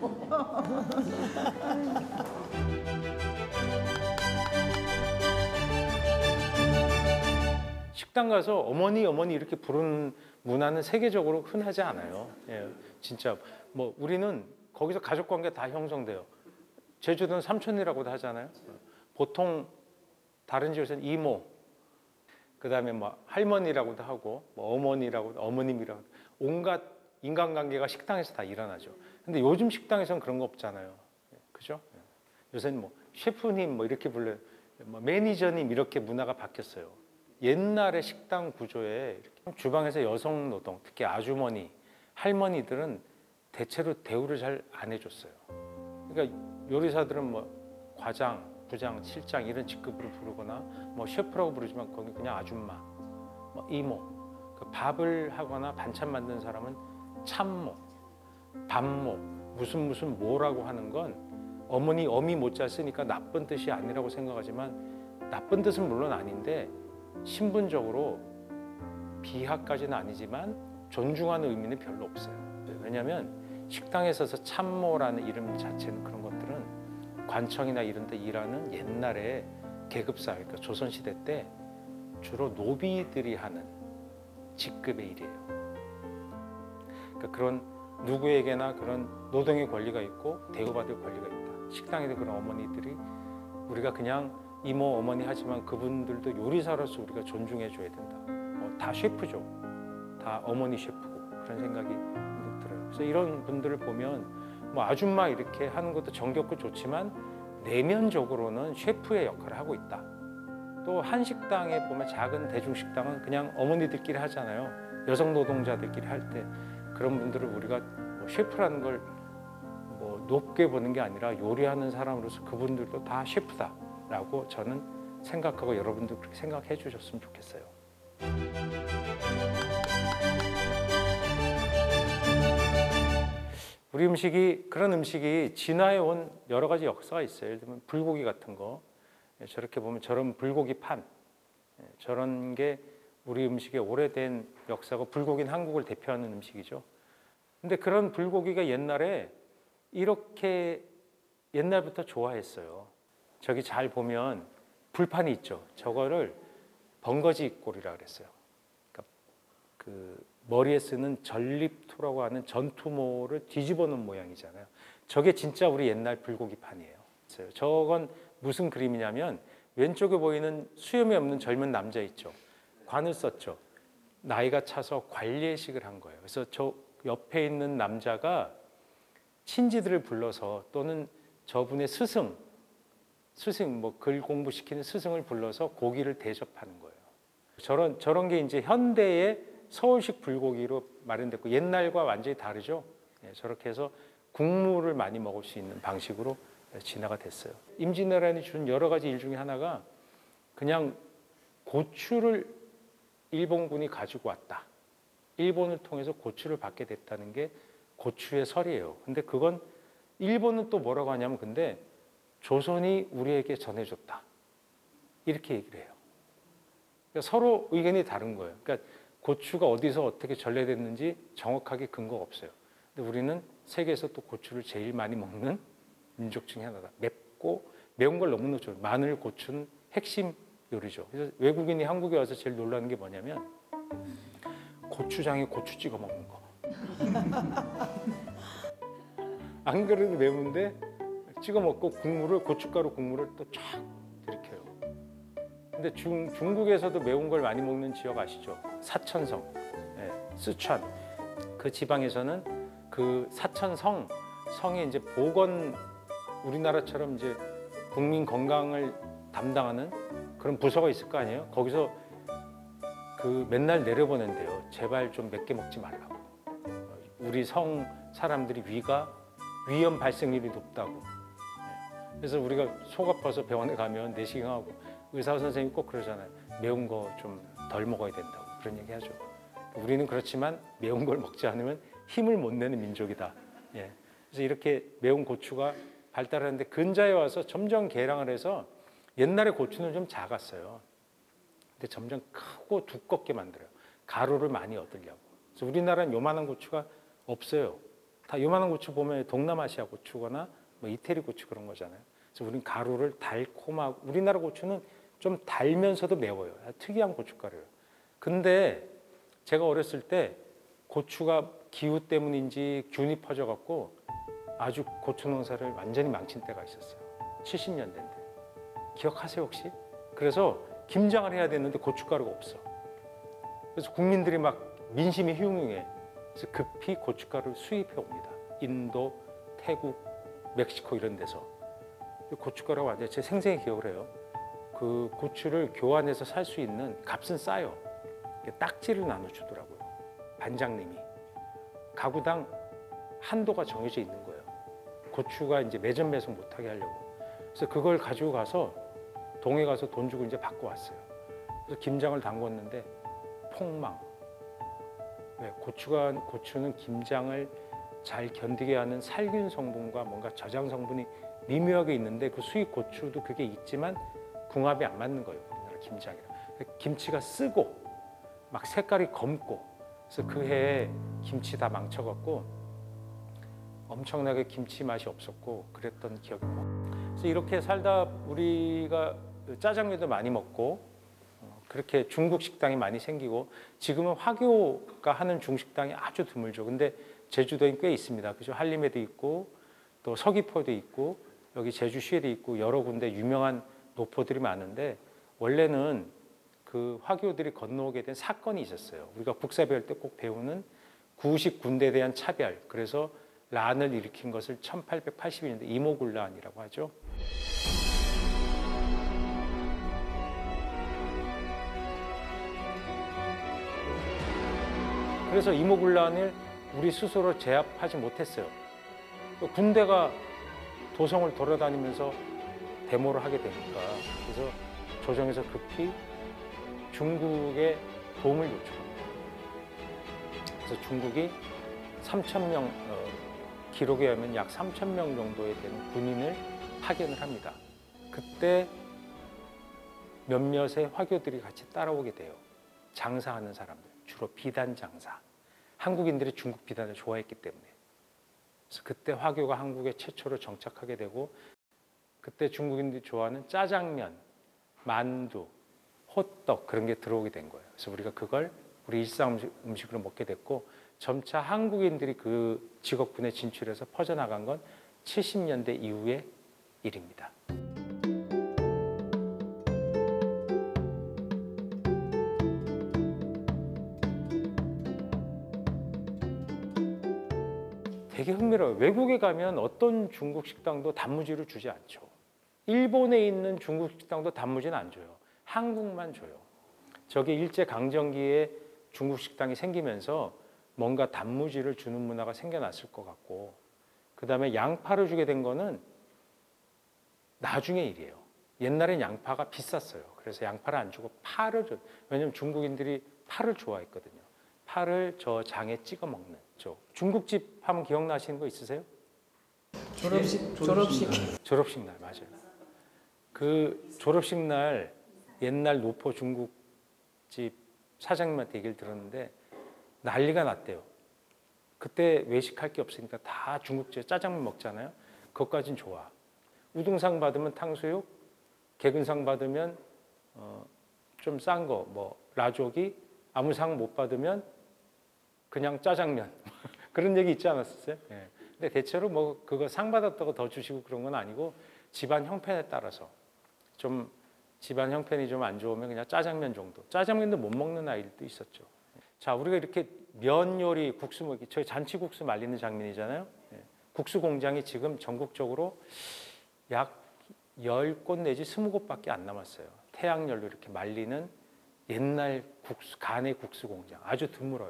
식당 가서 어머니 어머니 이렇게 부르는 문화는 세계적으로 흔하지 않아요. 예, 진짜 뭐 우리는 거기서 가족 관계 다 형성돼요. 제주도는 삼촌이라고도 하잖아요. 보통 다른 지역에서는 이모, 그다음에 뭐 할머니라고도 하고 뭐 어머니라고 어머님이라고 온갖 인간관계가 식당에서 다 일어나죠. 근데 요즘 식당에서는 그런 거 없잖아요. 그죠? 요새는 뭐 셰프님 뭐 이렇게 불러요. 뭐 매니저님 이렇게 문화가 바뀌었어요. 옛날의 식당 구조에 이렇게 주방에서 여성 노동, 특히 아주머니, 할머니들은 대체로 대우를 잘 안 해줬어요. 그러니까 요리사들은 뭐 과장, 부장, 실장 이런 직급으로 부르거나 뭐 셰프라고 부르지만 거기 그냥 아줌마, 뭐 이모. 그 밥을 하거나 반찬 만드는 사람은 참모, 밥모, 무슨 무슨 뭐라고 하는 건 어머니 어미 모자 쓰니까 나쁜 뜻이 아니라고 생각하지만 나쁜 뜻은 물론 아닌데 신분적으로 비하까지는 아니지만 존중하는 의미는 별로 없어요. 왜냐하면 식당에 서서 참모라는 이름 자체는 그런 것들은 관청이나 이런 데 일하는 옛날에 계급사, 그러니까 조선시대 때 주로 노비들이 하는 직급의 일이에요. 그러니까 그런 누구에게나 그런 노동의 권리가 있고 대우받을 권리가 있다. 식당에도 그런 어머니들이 우리가 그냥 이모 어머니 하지만 그분들도 요리사로서 우리가 존중해 줘야 된다. 어, 다 셰프죠. 다 어머니 셰프고 그런 생각이 들어요. 그래서 이런 분들을 보면 뭐 아줌마 이렇게 하는 것도 정겹고 좋지만 내면적으로는 셰프의 역할을 하고 있다. 또 한식당에 보면 작은 대중식당은 그냥 어머니들끼리 하잖아요. 여성 노동자들끼리 할 때 그런 분들을 우리가 뭐 셰프라는 걸 뭐 높게 보는 게 아니라 요리하는 사람으로서 그분들도 다 셰프다라고 저는 생각하고 여러분도 그렇게 생각해 주셨으면 좋겠어요. 우리 음식이 그런 음식이 진화해 온 여러 가지 역사가 있어요. 예를 들면 불고기 같은 거 저렇게 보면 저런 불고기 판 저런 게 우리 음식의 오래된 역사고 불고기는 한국을 대표하는 음식이죠. 근데 그런 불고기가 옛날에 이렇게 옛날부터 좋아했어요. 저기 잘 보면 불판이 있죠. 저거를 번거지꼴이라 그랬어요. 그러니까 그 머리에 쓰는 전립토라고 하는 전투모를 뒤집어 놓은 모양이잖아요. 저게 진짜 우리 옛날 불고기 판이에요. 저건 무슨 그림이냐면 왼쪽에 보이는 수염이 없는 젊은 남자 있죠. 관을 썼죠. 나이가 차서 관례식을 한 거예요. 그래서 저 옆에 있는 남자가 친지들을 불러서 또는 저분의 스승, 스승 뭐 글 공부시키는 스승을 불러서 고기를 대접하는 거예요. 저런 저런 게 이제 현대의 서울식 불고기로 마련됐고 옛날과 완전히 다르죠. 예, 저렇게 해서 국물을 많이 먹을 수 있는 방식으로 진화가 됐어요. 임진왜란이 준 여러 가지 일 중에 하나가 그냥 고추를 일본군이 가지고 왔다. 일본을 통해서 고추를 받게 됐다는 게 고추의 설이에요. 근데 그건 일본은 또 뭐라고 하냐면 근데 조선이 우리에게 전해줬다. 이렇게 얘기를 해요. 그러니까 서로 의견이 다른 거예요. 그러니까 고추가 어디서 어떻게 전래됐는지 정확하게 근거가 없어요. 근데 우리는 세계에서 또 고추를 제일 많이 먹는 민족 중에 하나다. 맵고 매운 걸 너무 넣죠. 마늘, 고추는 핵심 요리죠. 그래서 외국인이 한국에 와서 제일 놀라는 게 뭐냐면 고추장에 고추 찍어 먹는 거. 안 그래도 매운데 찍어 먹고 국물을 고춧가루 국물을 또 쫙 들이켜요. 근데 중, 중국에서도 매운 걸 많이 먹는 지역 아시죠? 사천성, 예, 쓰촨 그 지방에서는 그 사천성 성에 이제 보건 우리나라처럼 이제 국민 건강을 담당하는 그런 부서가 있을 거 아니에요? 거기서 그 맨날 내려보낸대요. 제발 좀 맵게 먹지 말라고. 우리 성 사람들이 위가 위염 발생률이 높다고. 그래서 우리가 속 아파서 병원에 가면 내시경하고 의사 선생님 꼭 그러잖아요. 매운 거 좀 덜 먹어야 된다고 그런 얘기 하죠. 우리는 그렇지만 매운 걸 먹지 않으면 힘을 못 내는 민족이다. 예. 그래서 이렇게 매운 고추가 발달하는데 근자에 와서 점점 개량을 해서 옛날에 고추는 좀 작았어요. 근데 점점 크고 두껍게 만들어요. 가루를 많이 얻으려고. 그래서 우리나라는 요만한 고추가 없어요. 다 요만한 고추 보면 동남아시아 고추거나 뭐 이태리 고추 그런 거잖아요. 그래서 우리는 가루를 달콤하고 우리나라 고추는 좀 달면서도 매워요. 특이한 고춧가루예요. 근데 제가 어렸을 때 고추가 기후 때문인지 균이 퍼져갖고 아주 고추 농사를 완전히 망친 때가 있었어요. 칠십 년대인데. 기억하세요 혹시? 그래서 김장을 해야 되는데 고춧가루가 없어. 그래서 국민들이 막 민심이 흉흉해. 그래서 급히 고춧가루를 수입해 옵니다. 인도, 태국, 멕시코 이런 데서. 고춧가루가 완전히 제 생생히 기억을 해요. 그 고추를 교환해서 살 수 있는 값은 싸요. 딱지를 나눠주더라고요. 반장님이. 가구당 한도가 정해져 있는 거예요. 고추가 이제 매점 매석 못하게 하려고. 그래서 그걸 가지고 가서 동해 가서 돈 주고 이제 받고 왔어요. 그래서 김장을 담궜는데 폭망. 왜? 고추가 고추는 김장을 잘 견디게 하는 살균 성분과 뭔가 저장 성분이 미묘하게 있는데 그 수입 고추도 그게 있지만 궁합이 안 맞는 거예요. 우리나라 김장이랑. 김치가 쓰고 막 색깔이 검고 그래서 그 해에 김치 다 망쳐갖고 엄청나게 김치 맛이 없었고 그랬던 기억이 나요. 그래서 이렇게 살다 우리가 짜장면도 많이 먹고 어, 그렇게 중국 식당이 많이 생기고 지금은 화교가 하는 중식당이 아주 드물죠. 근데 제주도에 꽤 있습니다. 그죠? 한림에도 있고 또 서귀포에도 있고 여기 제주시에도 있고 여러 군데 유명한 노포들이 많은데 원래는 그 화교들이 건너오게 된 사건이 있었어요. 우리가 국사 배울 때 꼭 배우는 구식 군대에 대한 차별. 그래서 란을 일으킨 것을 천팔백팔십일 년대 이모군란이라고 하죠. 그래서 이모군란을 우리 스스로 제압하지 못했어요. 군대가 도성을 돌아다니면서 데모를 하게 되니까 그래서 조정에서 급히 중국의 도움을 요청합니다. 그래서 중국이 삼천 명, 어, 기록에 의하면 약 삼천 명 정도에 되는 군인을 파견을 합니다. 그때 몇몇의 화교들이 같이 따라오게 돼요. 장사하는 사람들, 주로 비단 장사. 한국인들이 중국 비단을 좋아했기 때문에. 그래서 그때 화교가 한국에 최초로 정착하게 되고 그때 중국인들이 좋아하는 짜장면, 만두, 호떡 그런 게 들어오게 된 거예요. 그래서 우리가 그걸 우리 일상 음식으로 먹게 됐고 점차 한국인들이 그 직업군에 진출해서 퍼져나간 건 칠십 년대 이후의 일입니다. 되게 흥미로워요. 외국에 가면 어떤 중국 식당도 단무지를 주지 않죠. 일본에 있는 중국 식당도 단무지는 안 줘요. 한국만 줘요. 저게 일제강점기에 중국 식당이 생기면서 뭔가 단무지를 주는 문화가 생겨났을 것 같고 그 다음에 양파를 주게 된 거는 나중의 일이에요. 옛날엔 양파가 비쌌어요. 그래서 양파를 안 주고 파를 줘. 왜냐하면 중국인들이 파를 좋아했거든요. 파를 저 장에 찍어 먹는 쪽. 중국집 하면 기억나시는 거 있으세요? 졸업식 졸업식 졸업식 날 맞아요. 그 졸업식 날 옛날 노포 중국집 사장님한테 얘기를 들었는데 난리가 났대요. 그때 외식할 게 없으니까 다 중국집에 짜장면 먹잖아요. 그것까진 좋아. 우등상 받으면 탕수육, 개근상 받으면 어, 좀 싼 거, 뭐 라조기, 아무 상 못 받으면 그냥 짜장면 그런 얘기 있지 않았었어요? 예. 근데 대체로 뭐 그거 상 받았다고 더 주시고 그런 건 아니고 집안 형편에 따라서 좀 집안 형편이 좀 안 좋으면 그냥 짜장면 정도. 짜장면도 못 먹는 아이들도 있었죠. 자, 우리가 이렇게 면 요리, 국수 먹기, 저희 잔치국수 말리는 장면이잖아요. 예. 국수 공장이 지금 전국적으로 약 열 곳 내지 스무 곳밖에 안 남았어요. 태양열로 이렇게 말리는 옛날 국수, 간의 국수 공장. 아주 드물어요.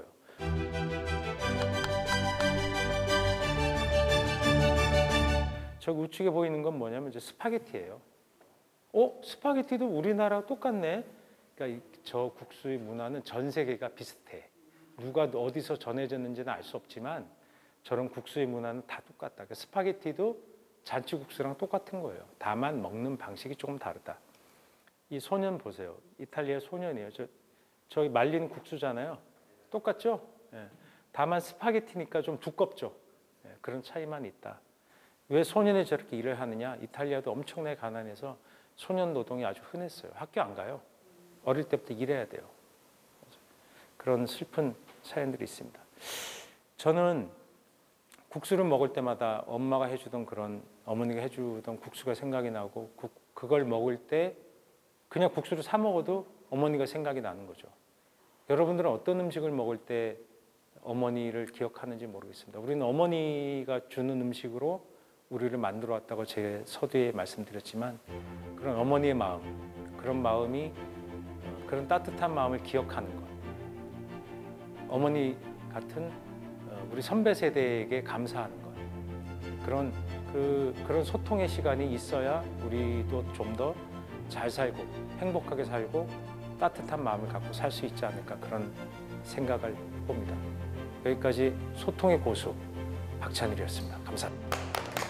저 우측에 보이는 건 뭐냐면 이제 스파게티예요. 어? 스파게티도 우리나라와 똑같네. 그러니까 저 국수의 문화는 전 세계가 비슷해. 누가 어디서 전해졌는지는 알 수 없지만 저런 국수의 문화는 다 똑같다. 그러니까 스파게티도 잔치국수랑 똑같은 거예요. 다만 먹는 방식이 조금 다르다. 이 소년 보세요. 이탈리아 소년이에요. 저, 저기 말리는 국수잖아요. 똑같죠? 예. 다만 스파게티니까 좀 두껍죠. 예. 그런 차이만 있다. 왜 소년이 저렇게 일을 하느냐? 이탈리아도 엄청나게 가난해서 소년 노동이 아주 흔했어요. 학교 안 가요. 어릴 때부터 일해야 돼요. 그런 슬픈 사연들이 있습니다. 저는 국수를 먹을 때마다 엄마가 해주던 그런 어머니가 해주던 국수가 생각이 나고 국, 그걸 먹을 때 그냥 국수를 사 먹어도 어머니가 생각이 나는 거죠. 여러분들은 어떤 음식을 먹을 때 어머니를 기억하는지 모르겠습니다. 우리는 어머니가 주는 음식으로 우리를 만들어 왔다고 제 서두에 말씀드렸지만 그런 어머니의 마음, 그런 마음이 그런 따뜻한 마음을 기억하는 것. 어머니 같은 우리 선배 세대에게 감사하는 것. 그런 그 그런 소통의 시간이 있어야 우리도 좀 더 잘 살고 행복하게 살고 따뜻한 마음을 갖고 살 수 있지 않을까 그런 생각을 봅니다. 여기까지 소통의 고수 박찬일이었습니다. 감사합니다.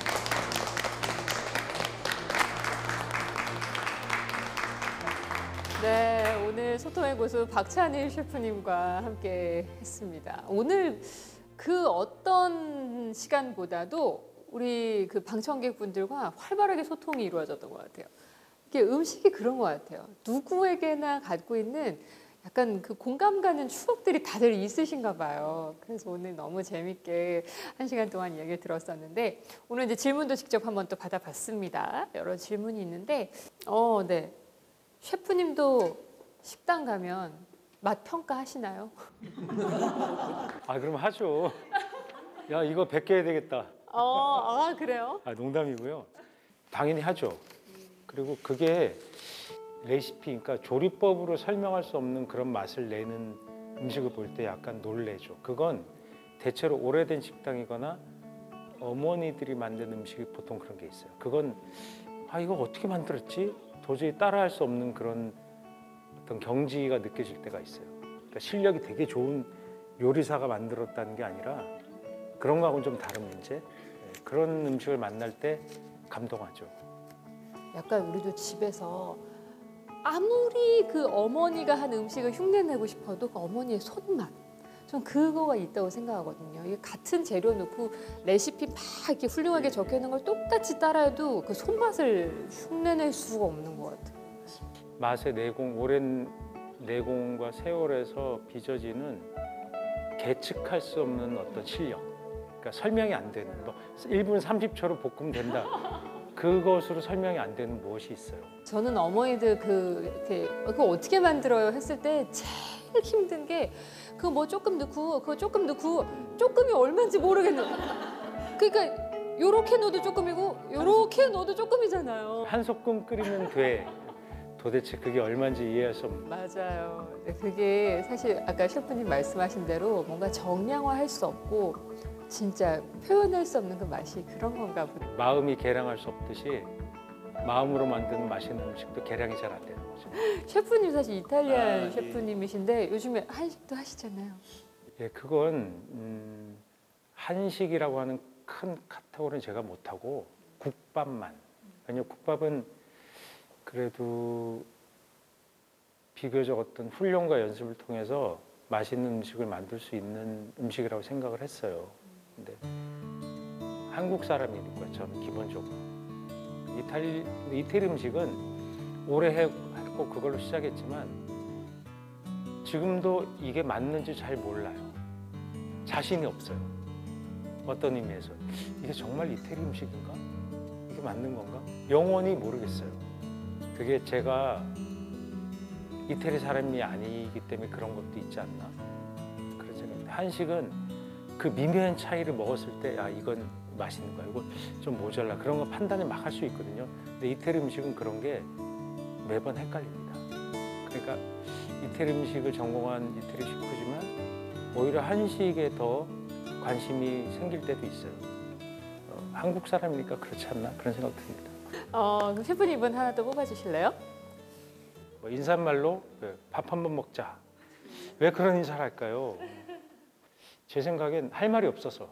네, 오늘 소통의 고수 박찬일 셰프님과 함께 했습니다. 오늘 그 어떤 시간보다도 우리 그 방청객분들과 활발하게 소통이 이루어졌던 것 같아요. 이게 음식이 그런 것 같아요. 누구에게나 갖고 있는 약간 그 공감 가는 추억들이 다들 있으신가 봐요. 그래서 오늘 너무 재밌게 한 시간 동안 이야기를 들었었는데 오늘 이제 질문도 직접 한번 또 받아봤습니다. 여러 질문이 있는데 어, 네. 셰프님도 식당 가면 맛 평가하시나요? 아 그럼 하죠. 야 이거 베껴야 되겠다. 어, 아 그래요? 아 농담이고요. 당연히 하죠. 그리고 그게 레시피, 그러니까 조리법으로 설명할 수 없는 그런 맛을 내는 음식을 볼 때 약간 놀래죠. 그건 대체로 오래된 식당이거나 어머니들이 만든 음식이 보통 그런 게 있어요. 그건 아 이거 어떻게 만들었지? 도저히 따라할 수 없는 그런 어떤 경지가 느껴질 때가 있어요. 그러니까 실력이 되게 좋은 요리사가 만들었다는 게 아니라 그런 거하고는 좀 다른 문제. 그런 음식을 만날 때 감동하죠. 약간 우리도 집에서 아무리 그 어머니가 한 음식을 흉내내고 싶어도 그 어머니의 손맛, 전 그거가 있다고 생각하거든요. 이게 같은 재료 넣고 레시피 막 이렇게 훌륭하게 적혀 있는 걸 똑같이 따라해도 그 손맛을 흉내낼 수가 없는 것 같아요. 맛의 내공, 오랜 내공과 세월에서 빚어지는 계측할 수 없는 어떤 실력. 그러니까 설명이 안 되는, 뭐 일 분 삼십 초로 볶으면 된다. 그것으로 설명이 안 되는 무엇이 있어요. 저는 어머니들 그 이렇게 그거 어떻게 만들어요 했을 때 제일 힘든 게 그거 뭐 조금 넣고 그거 조금 넣고 조금이 얼마인지 모르겠는. 그러니까 요렇게 넣어도 조금이고 요렇게 넣어도 조금이잖아요. 한 소끔 끓이면 돼. 도대체 그게 얼마인지 이해할 수 없는. 맞아요. 근데 그게 사실 아까 셰프님 말씀하신 대로 뭔가 정량화할 수 없고 진짜 표현할 수 없는 그 맛이 그런 건가 보다. 마음이 계량할 수 없듯이 마음으로 만드는 맛있는 음식도 계량이 잘 안 되는 거죠. 셰프님 사실 이탈리안 아, 예. 셰프님이신데 요즘에 한식도 하시잖아요. 예, 그건 음, 한식이라고 하는 큰 카테고리는 제가 못하고 국밥만. 왜냐면 국밥은 그래도 비교적 어떤 훈련과 연습을 통해서 맛있는 음식을 만들 수 있는 음식이라고 생각을 했어요. 근데 한국 사람이니까 저는 기본적으로 이탈리, 이태리 음식은 오래 했고 그걸로 시작했지만 지금도 이게 맞는지 잘 몰라요. 자신이 없어요. 어떤 의미에서 이게 정말 이태리 음식인가? 이게 맞는 건가? 영원히 모르겠어요. 그게 제가 이태리 사람이 아니기 때문에 그런 것도 있지 않나? 그런 생각인데 한식은 그 미묘한 차이를 먹었을 때 아 이건 맛있는 거야, 이거 좀 모자라 그런 거 판단을 막 할 수 있거든요. 근데 이태리 음식은 그런 게 매번 헷갈립니다. 그러니까 이태리 음식을 전공한 이태리 셰프지만 오히려 한식에 더 관심이 생길 때도 있어요. 어, 한국 사람이니까 그렇지 않나 그런 생각 듭니다. 어, 그럼 셰프님 이번 하나 또 뽑아주실래요? 뭐 인사말로 밥 한 번 먹자. 왜 그런 인사를 할까요? 제 생각엔 할 말이 없어서.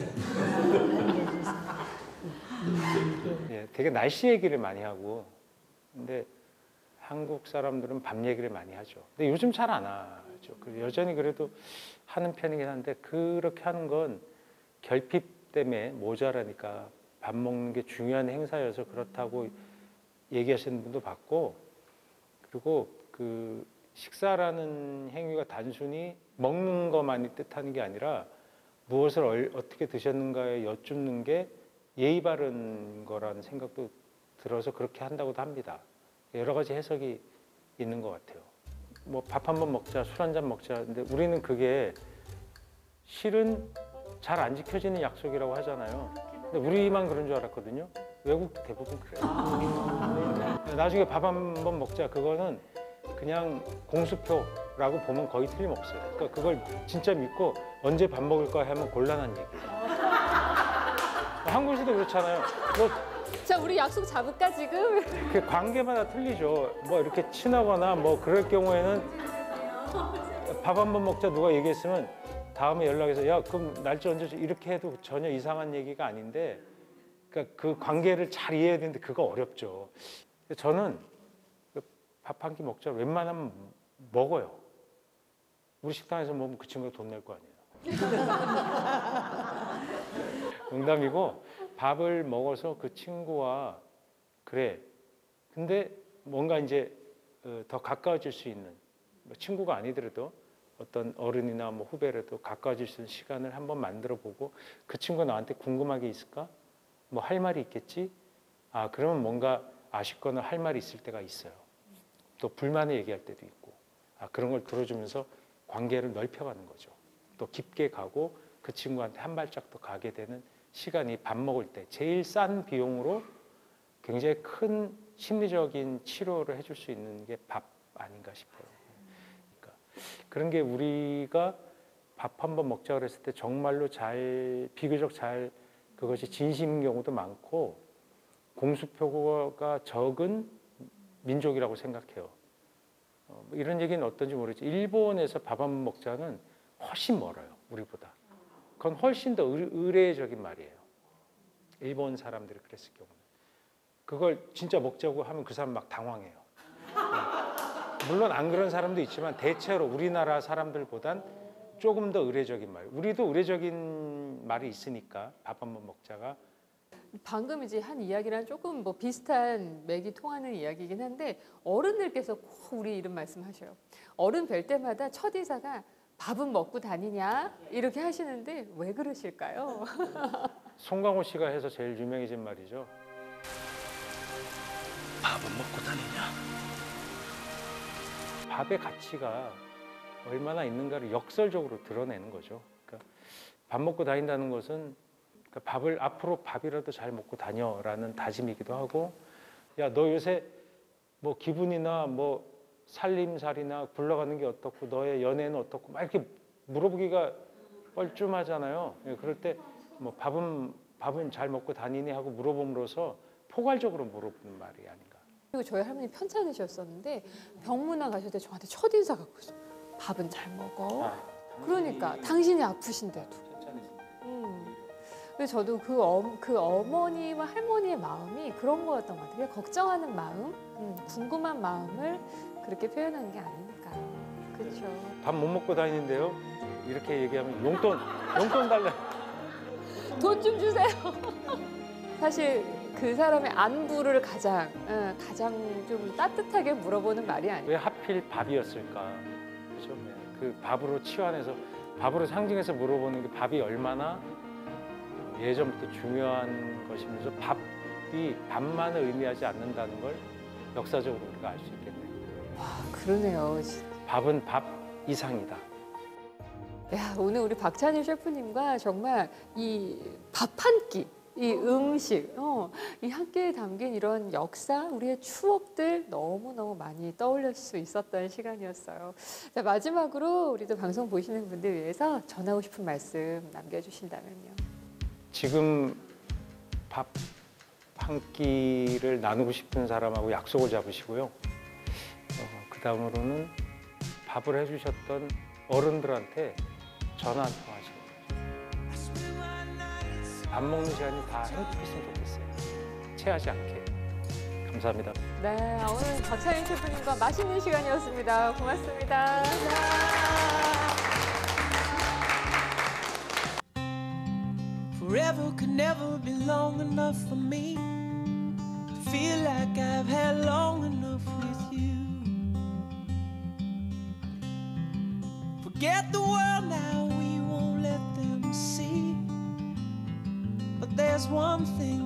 예, 되게 날씨 얘기를 많이 하고, 근데 한국 사람들은 밥 얘기를 많이 하죠. 근데 요즘 잘 안 하죠. 여전히 그래도 하는 편이긴 한데 그렇게 하는 건 결핍 때문에 모자라니까 밥 먹는 게 중요한 행사여서 그렇다고 얘기하시는 분도 봤고, 그리고 그 식사라는 행위가 단순히 먹는 것만이 뜻하는 게 아니라 무엇을 얼, 어떻게 드셨는가에 여쭙는 게 예의 바른 거라는 생각도 들어서 그렇게 한다고도 합니다. 여러 가지 해석이 있는 것 같아요. 뭐 밥 한 번 먹자, 술 한 잔 먹자. 근데 우리는 그게 실은 잘 안 지켜지는 약속이라고 하잖아요. 근데 우리만 그런 줄 알았거든요. 외국도 대부분 그래요. 나중에 밥 한 번 먹자. 그거는 그냥 공수표라고 보면 거의 틀림없어요. 그러니까 그걸 진짜 믿고 언제 밥 먹을까 하면 곤란한 얘기예요. 한국에서도 그렇잖아요. 뭐 자, 우리 약속 잡을까 지금? 그 관계마다 틀리죠. 뭐 이렇게 친하거나 뭐 그럴 경우에는 밥 한 번 먹자 누가 얘기했으면 다음에 연락해서 야 그럼 날짜 언제 줘? 이렇게 해도 전혀 이상한 얘기가 아닌데 그러니까 그 관계를 잘 이해해야 되는데 그거 어렵죠. 저는 밥 한 끼 먹자 웬만하면 먹어요. 우리 식당에서 먹으면 그 친구가 돈 낼 거 아니에요. 농담이고 밥을 먹어서 그 친구와 그래. 근데 뭔가 이제 어, 더 가까워질 수 있는 뭐 친구가 아니더라도 어떤 어른이나 뭐 후배라도 가까워질 수 있는 시간을 한번 만들어 보고 그 친구가 나한테 궁금한 게 있을까? 뭐 할 말이 있겠지? 아 그러면 뭔가 아쉽거나 할 말이 있을 때가 있어요. 또 불만을 얘기할 때도 있고 아 그런 걸 들어주면서 관계를 넓혀가는 거죠. 또 깊게 가고 그 친구한테 한 발짝 더 가게 되는 시간이 밥 먹을 때 제일 싼 비용으로 굉장히 큰 심리적인 치료를 해줄 수 있는 게 밥 아닌가 싶어요. 그러니까 그런 게 우리가 밥 한번 먹자 그랬을 때 정말로 잘 비교적 잘 그것이 진심인 경우도 많고 공수표가 적은 민족이라고 생각해요. 어, 이런 얘기는 어떤지 모르겠지. 일본에서 밥 한 번 먹자는 훨씬 멀어요. 우리보다. 그건 훨씬 더 의, 의례적인 말이에요. 일본 사람들이 그랬을 경우는. 그걸 진짜 먹자고 하면 그 사람 막 당황해요. 물론 안 그런 사람도 있지만 대체로 우리나라 사람들보단 조금 더 의례적인 말. 우리도 의례적인 말이 있으니까 밥 한 번 먹자가. 방금 이제 한 이야기랑 조금 뭐 비슷한 맥이 통하는 이야기이긴 한데 어른들께서 꼭 우리 이런 말씀하셔요. 어른 뵐 때마다 첫 인사가 밥은 먹고 다니냐 이렇게 하시는데 왜 그러실까요? 송강호 씨가 해서 제일 유명해진 말이죠. 밥은 먹고 다니냐? 밥의 가치가 얼마나 있는가를 역설적으로 드러내는 거죠. 그러니까 밥 먹고 다닌다는 것은 그러니까 밥을 앞으로 밥이라도 잘 먹고 다녀라는 다짐이기도 하고, 야 너 요새 뭐 기분이나 뭐 살림살이나 굴러가는 게 어떻고 너의 연애는 어떻고 막 이렇게 물어보기가 뻘쭘하잖아요. 그럴 때 뭐 밥은 밥은 잘 먹고 다니니 하고 물어봄으로써 포괄적으로 물어보는 말이 아닌가. 그리고 저희 할머니 편찮으셨었는데 병문안 가실 때 저한테 첫 인사 갖고 있어요. 밥은 잘 먹어. 아, 그러니까 당신이 아프신데도. 음. 근데 저도 그, 어, 그 어머니와 할머니의 마음이 그런 거였던 것 같아요. 그냥 걱정하는 마음, 음, 궁금한 마음을 그렇게 표현한 게 아닐까. 그렇죠. 밥 못 먹고 다니는데요. 이렇게 얘기하면 용돈 용돈 달래. 돈 좀 주세요. 사실 그 사람의 안부를 가장 어, 가장 좀 따뜻하게 물어보는 말이 아니에요. 왜 하필 밥이었을까? 그죠? 그 밥으로 치환해서 밥으로 상징해서 물어보는 게 밥이 얼마나 예전부터 중요한 것이면서 밥이 밥만을 의미하지 않는다는 걸 역사적으로 우리가 알 수 있겠네요. 와, 그러네요. 밥은 밥 이상이다. 야, 오늘 우리 박찬일 셰프님과 정말 이 밥 한 끼, 이 음식, 어, 이 한 끼에 담긴 이런 역사, 우리의 추억들 너무너무 많이 떠올릴 수 있었던 시간이었어요. 자, 마지막으로 우리도 방송 보시는 분들 위해서 전하고 싶은 말씀 남겨주신다면요. 지금 밥 한 끼를 나누고 싶은 사람하고 약속을 잡으시고요. 어, 그 다음으로는 밥을 해주셨던 어른들한테 전화 한 통 하시고 밥 먹는 시간이 다 행복했으면 좋겠어요. 체하지 않게. 감사합니다. 네, 오늘 박찬일 셰프님과 맛있는 시간이었습니다. 고맙습니다. Forever could never be long enough for me to feel like I've had long enough with you. Forget the world now, we won't let them see. But there's one thing